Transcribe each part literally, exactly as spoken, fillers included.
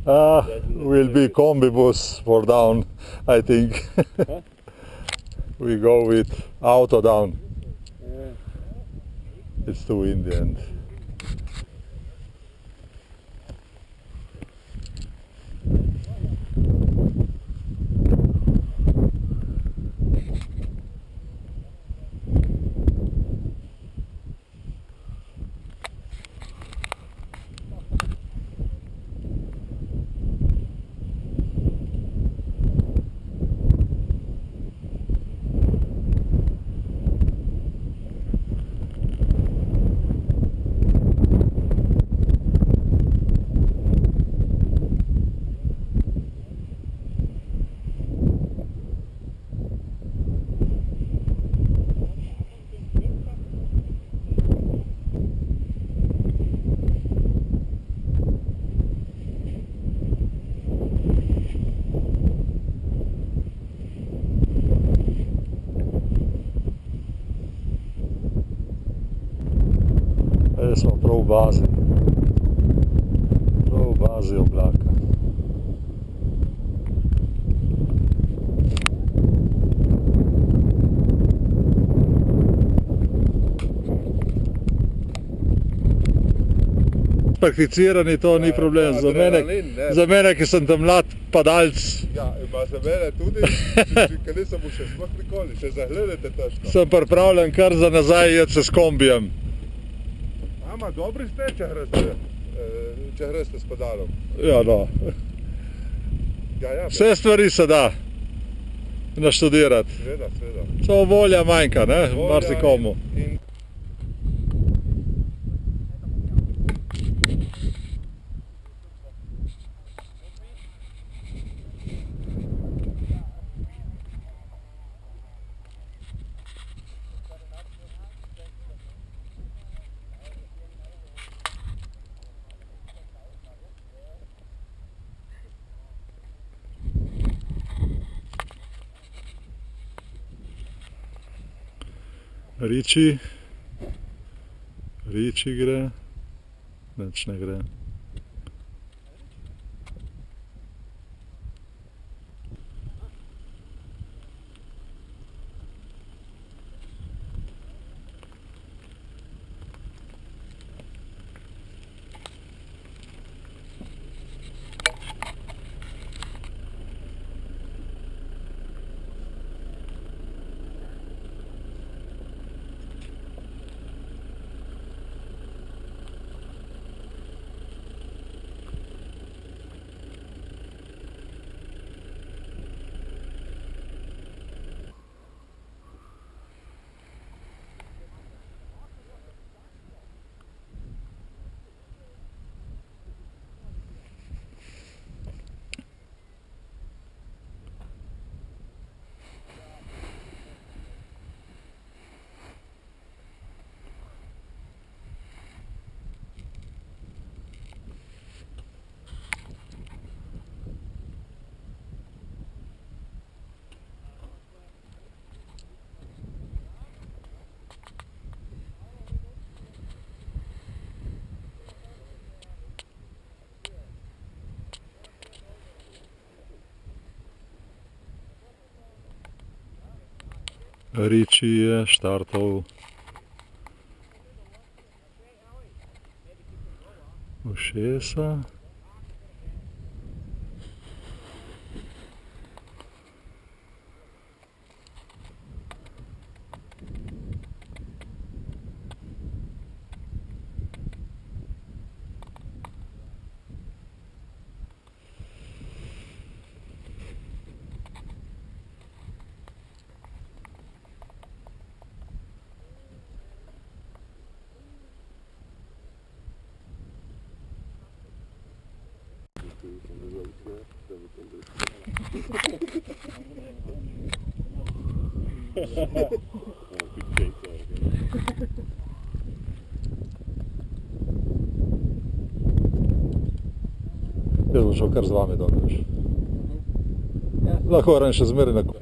Uh, will be combi bus for down, I think. Huh? We go with auto down. Yeah. It's too windy and zdaj smo prav v bazi. Prav v bazi oblaka. Prakticirani to ni problem, za mene, za mene, ki sem tam mlad padalc. Ja, ima za mene tudi, ker nisem mu še sploh nikoli, še zagledajte težko. Sem pripravljen kar za nazaj jeti se s kombijem. Ama, dobri ste, če greste, če greste s pedalom. Ja, no. Ja, ja, Vse stvari se da naštudirati. Sveda, sveda. Samo volja manjka, ne, marsikomu. In, in Riči, Riči gre, nič ne gre. Riči je štartal ušesa. Jaz bom šel kar z vami dolje. Lahko ran še zmeri na ko.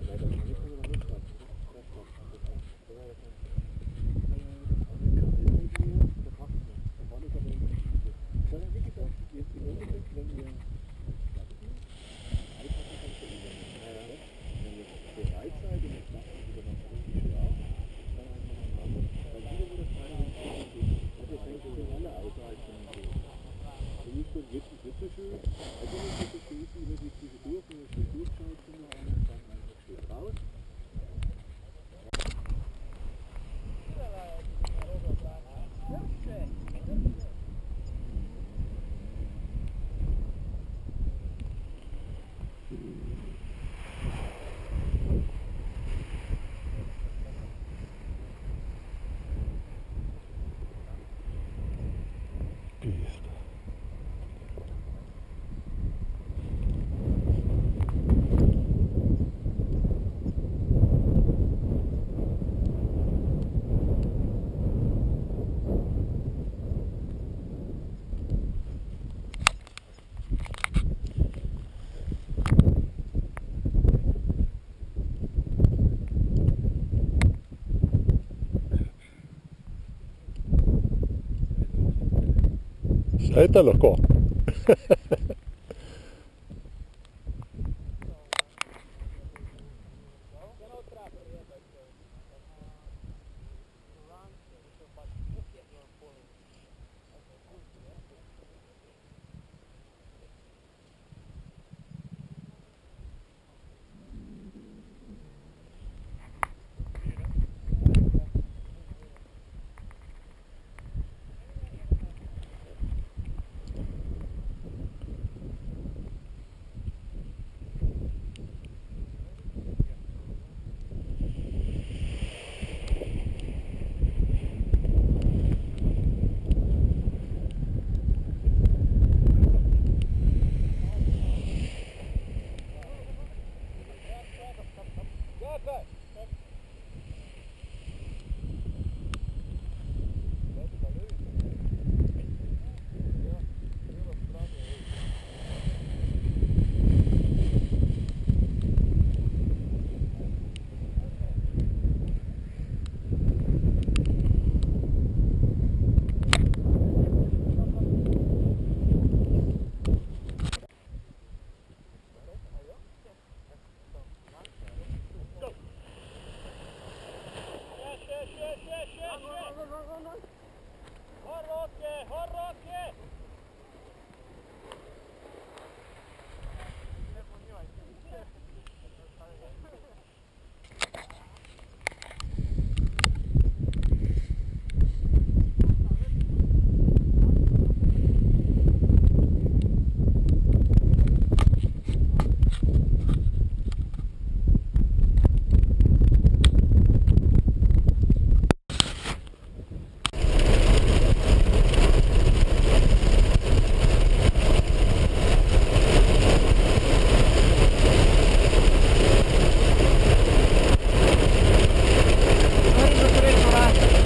Ejte lahko.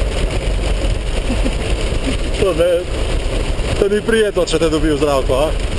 To, ne, to ni prijetno, če te dobi v zraku, a?